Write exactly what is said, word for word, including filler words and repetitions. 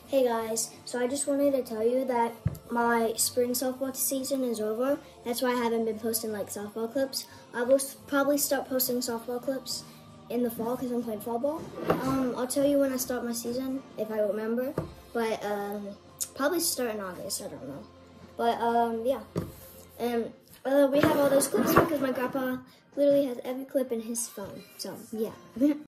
Hey guys, so I just wanted to tell you that my spring softball season is over. That's why I haven't been posting like softball clips. I will probably start posting softball clips in the fall because I'm playing fall ball. Um, I'll tell you when I start my season if I remember, but um, probably start in August. I don't know, but um, yeah. And uh, we have all those clips because my grandpa literally has every clip in his phone. So yeah.